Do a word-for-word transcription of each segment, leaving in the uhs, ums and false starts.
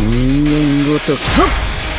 人間ごときはっ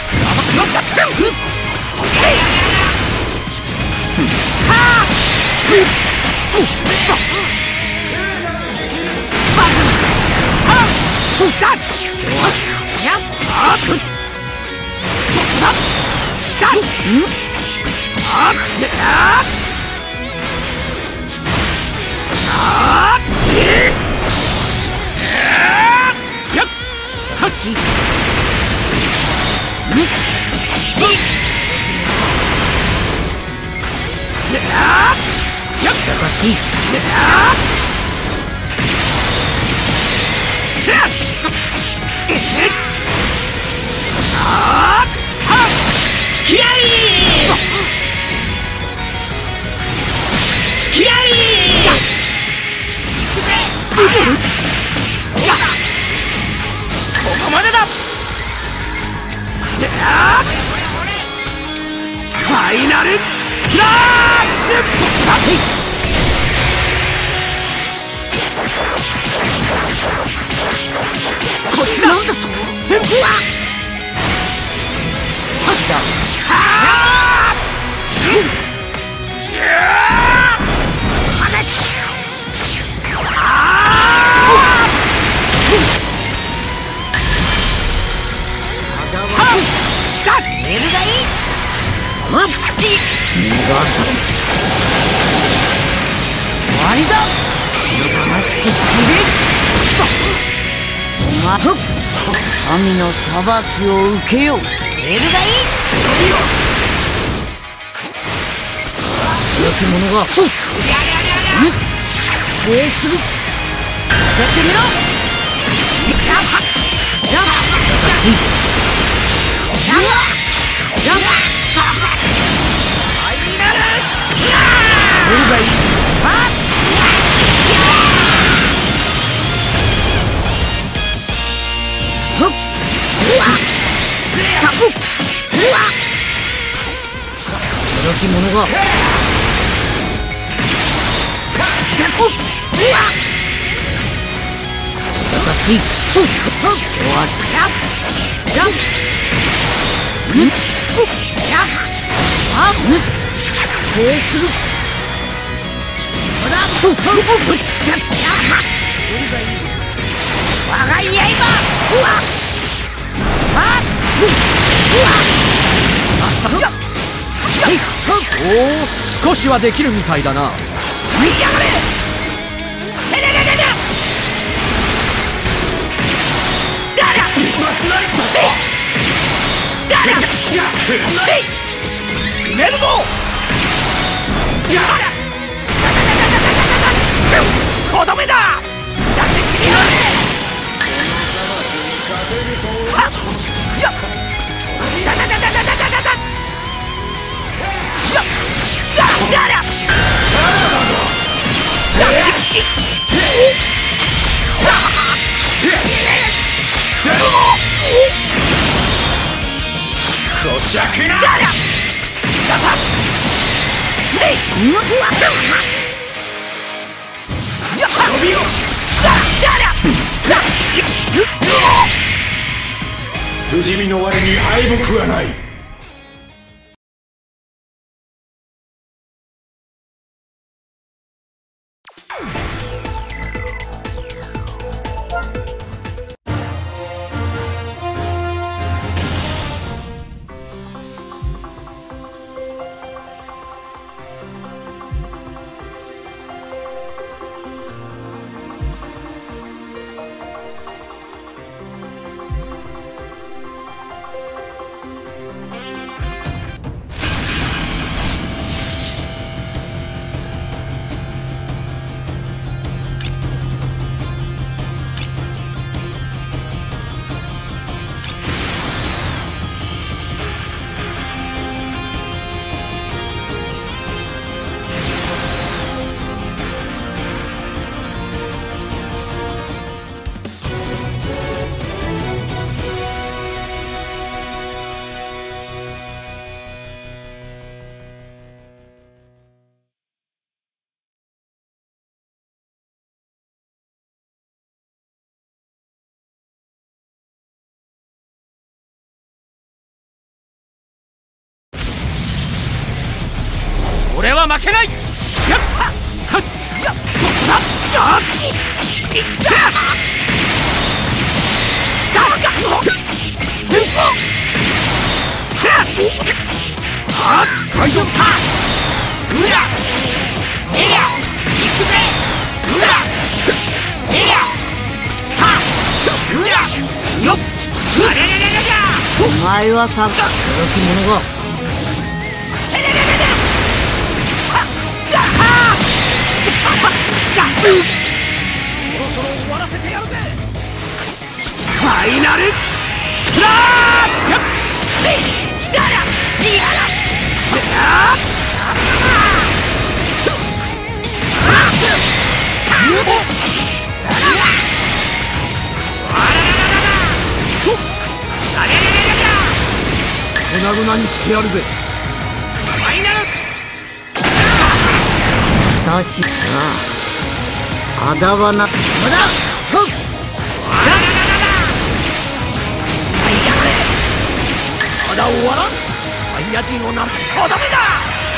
神の裁きを受けよう。エルガイ強き者が制する。やってみろ。やっはっやっはっやっやっエルガイはっ強き者が私終わり制する。我が刃おお、少しはできるみたいだな。めるぞ。とどめだ。 不死身の割に敗北はない。 俺は負けない。やっはっはっそこだ。あっいっちゃだがほっしゃはっ大丈夫か。うらえりゃ行くぜ。うらえりゃさあうらよっあれれれれれお前はさ、驚き者が。そろそろ終わらせてやるぜ。ファイナルクラッシュ。来たらリアラ粉々にしてやるぜ。ファイナル私さあだわなまだそうまだ終わらん。サイヤ人をなんとダメだ。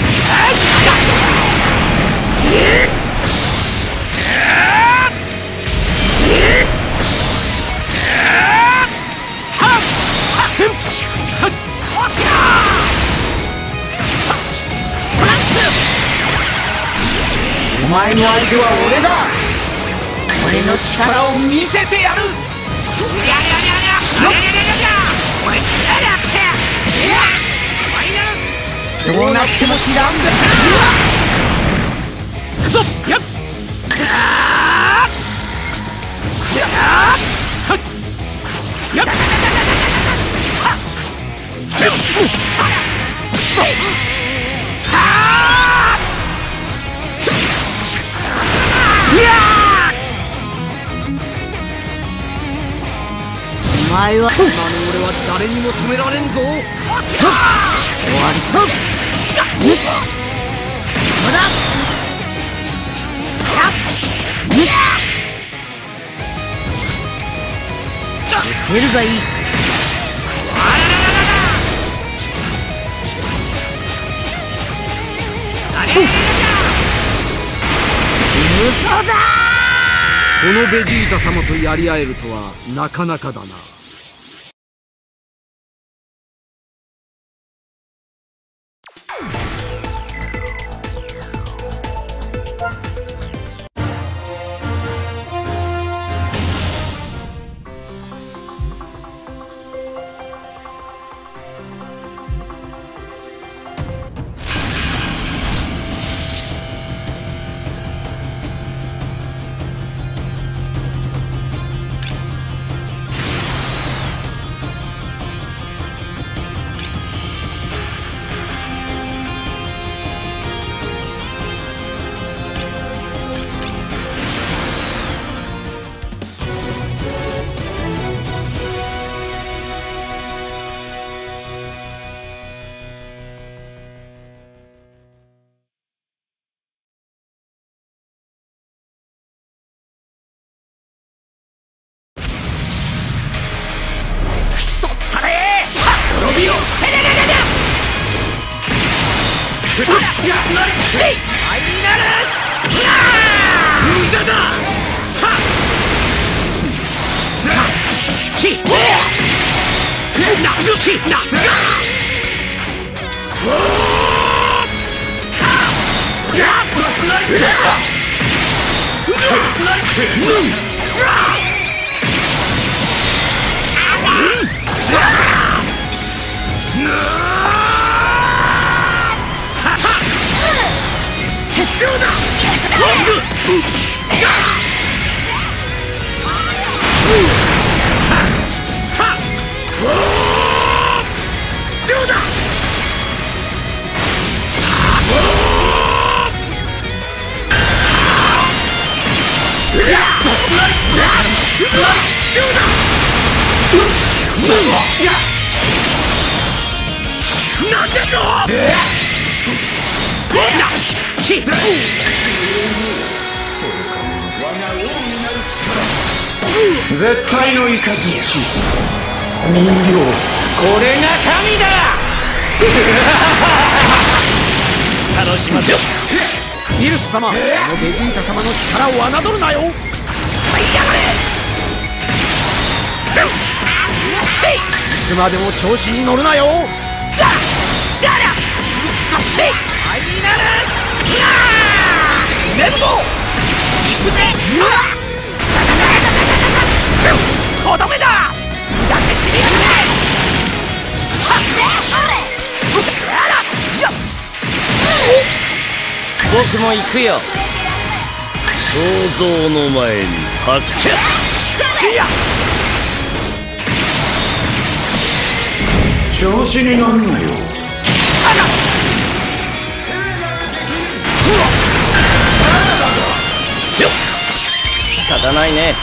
お前の相手は俺だ。俺の力を見せてやる。どうなっても知らんぜ。くそやっやっお前は今の俺は誰にも止められんぞ。終わりか。まだ増えるがいい。嘘だ。このベジータ様とやり合えるとはなかなかだな。 絶対の雷人形、これが神だ。 楽しませよ。ミルス様、このベジータ様の力を侮るなよ。はい、やがれ。いつまでも調子に乗るなよ。だだらせいファイナルネブゴ行くぜ。とどめだ。だって知り合って僕も行くよ。 想像の前に発見。 調子に乗るなよ。 仕方ないね。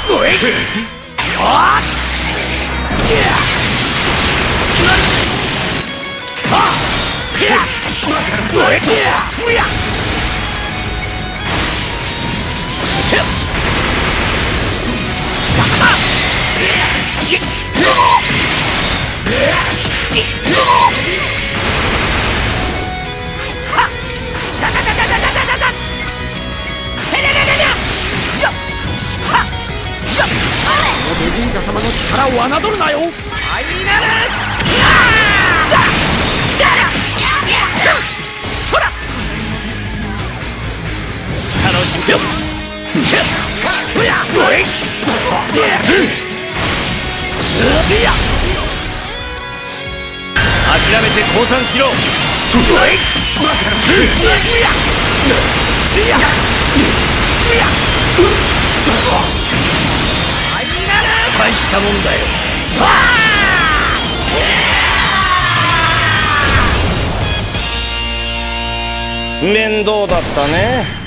ベジータ様の力を侮るなよ。ファイナル楽しむよ。諦めて降参しろ。大したもんだよ。面倒だったね。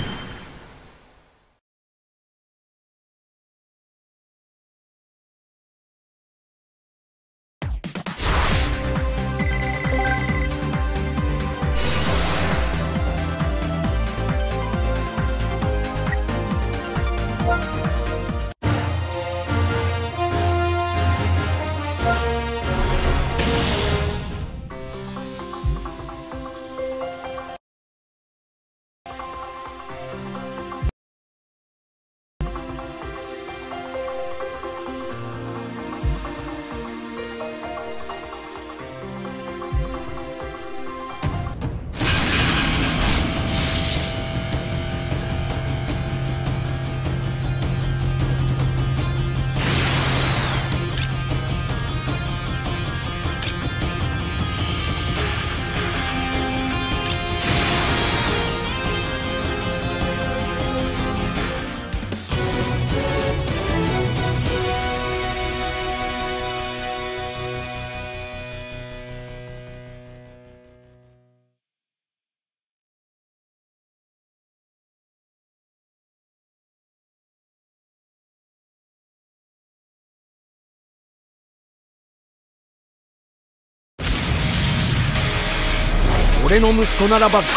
俺の息子ならばくそ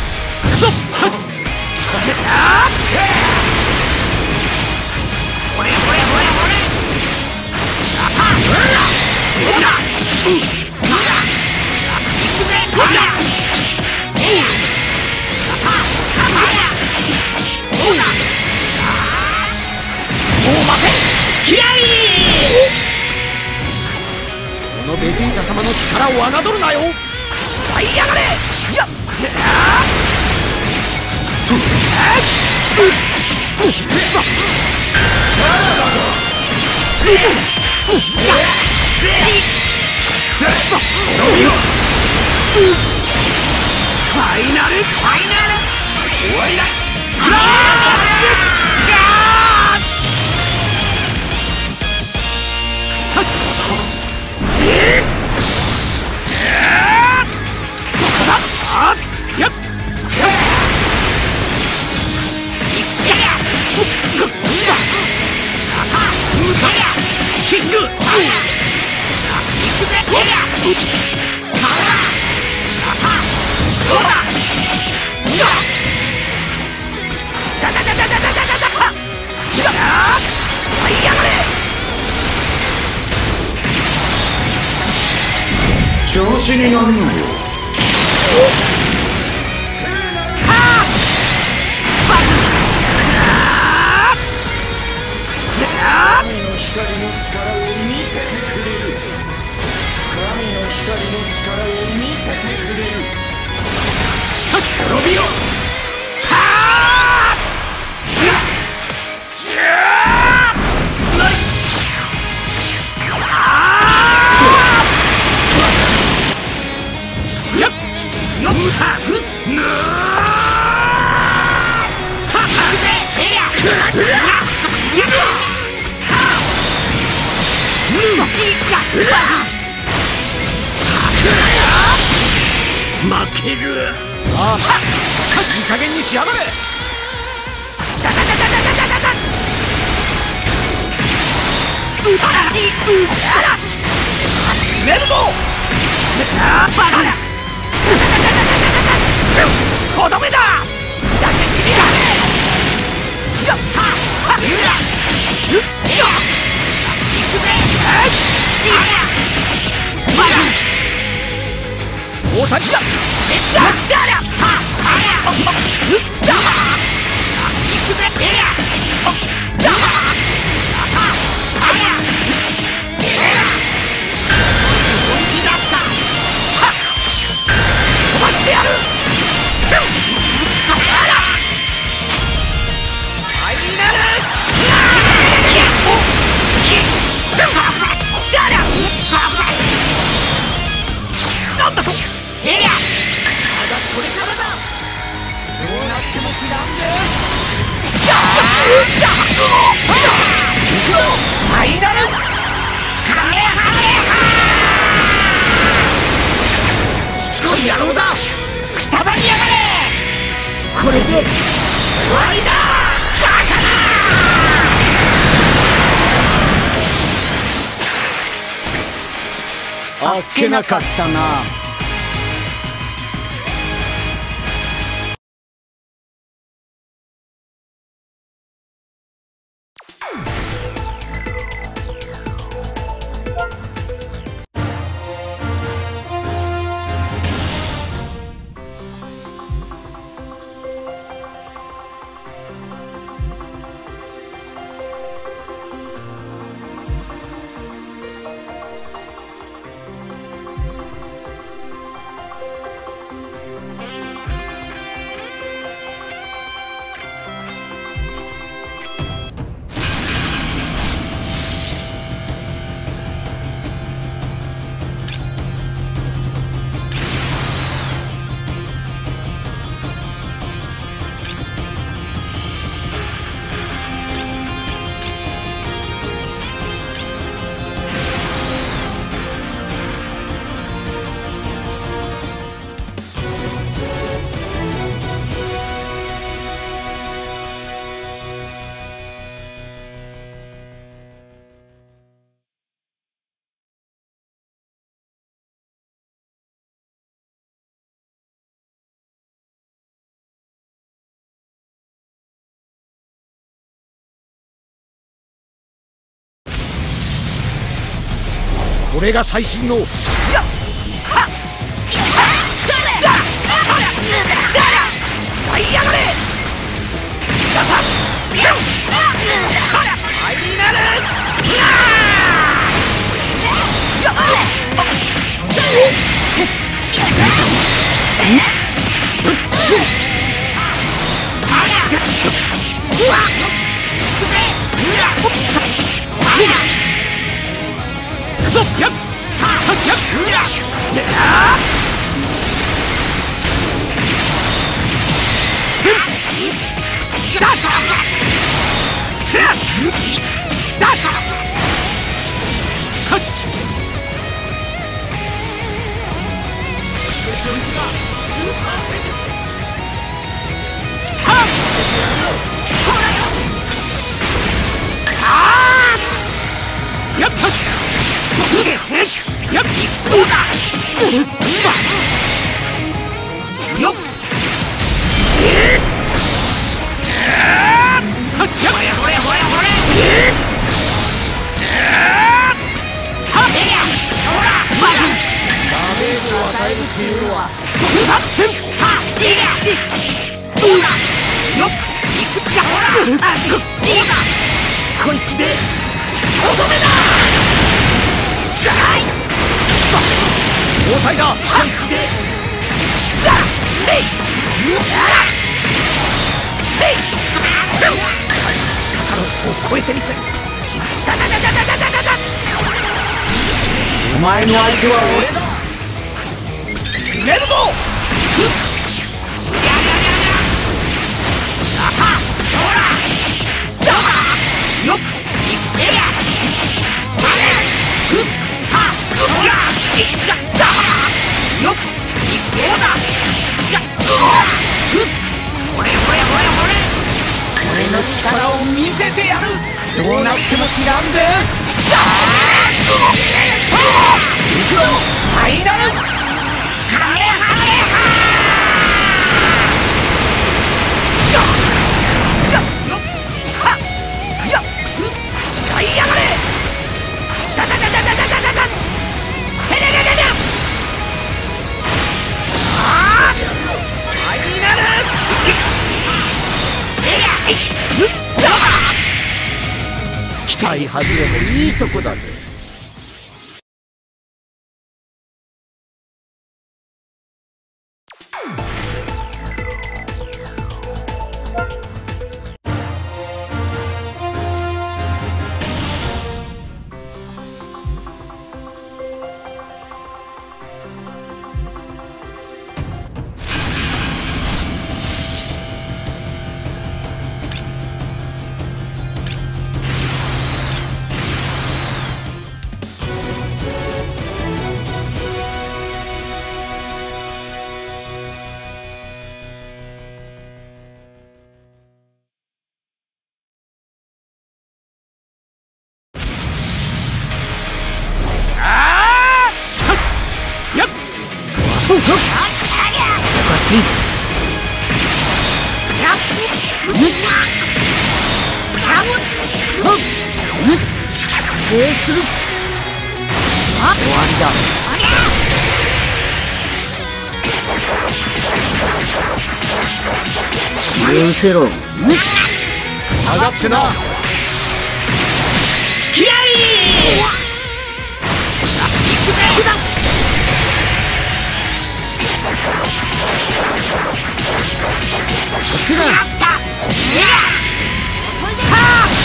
このベジータ様の力を侮るなよ。はい、やがれ。やっファイナルファイナル終わりだ。キング調子に乗るなよ。 負ける。ああ、いい加減にしやがれ。寝るぞ。とどめだ。大谷だ。飛ばしてやる。なんだと。ヘリャ。まだこれからだ。どうなっても知らんぜ。じゃあ、じゃあ、行くぞ。ファイナル。ハレハレハ。しつこい野郎だ。くたばりやがれ。これで終わりだ。バカだ。 あっけなかったな。 これが最新の。やっはっはいやがれ。皆さんファイナル。くそやっタッチやっぜあだからシェアだからはっやったやっどうだよっタッチやほれほれほれほれタッチやほらまだダメージを与えるっていうのはタッチタッチやどうだよっいくじゃほらどうだこいつでとどめだじゃない包帯だこいつでだせいせいカカロットを超えてみせるダダダダダダダダお前の相手は俺だ寝るぞふっややややあはそらだはよっいっぺやあれふっの力を見せてやる。どうなっても知らんで。行くぞファイナルハレハレはいやがれ。ダダダダダダダダダヘレレレレ。ああファイナル期待外れもいいとこだぜ。する。あ、終わりだ。許せろ。下がってな。つきあい。行くぜ。しまった。いや。はあ。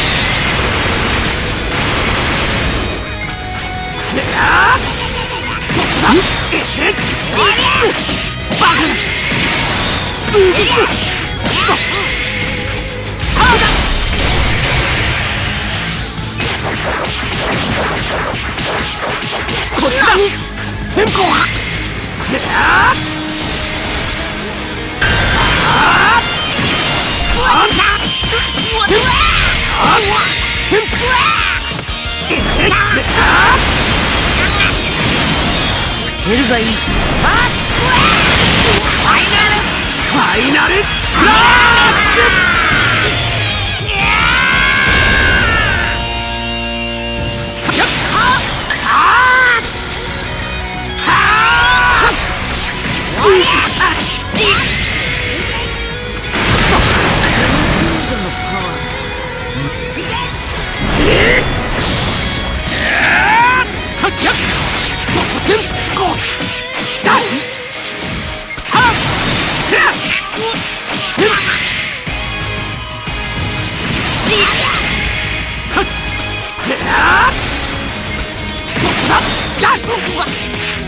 こっちだ。変更は。ヘルがいい。ファイナルファイナルラッシュ。そこだ。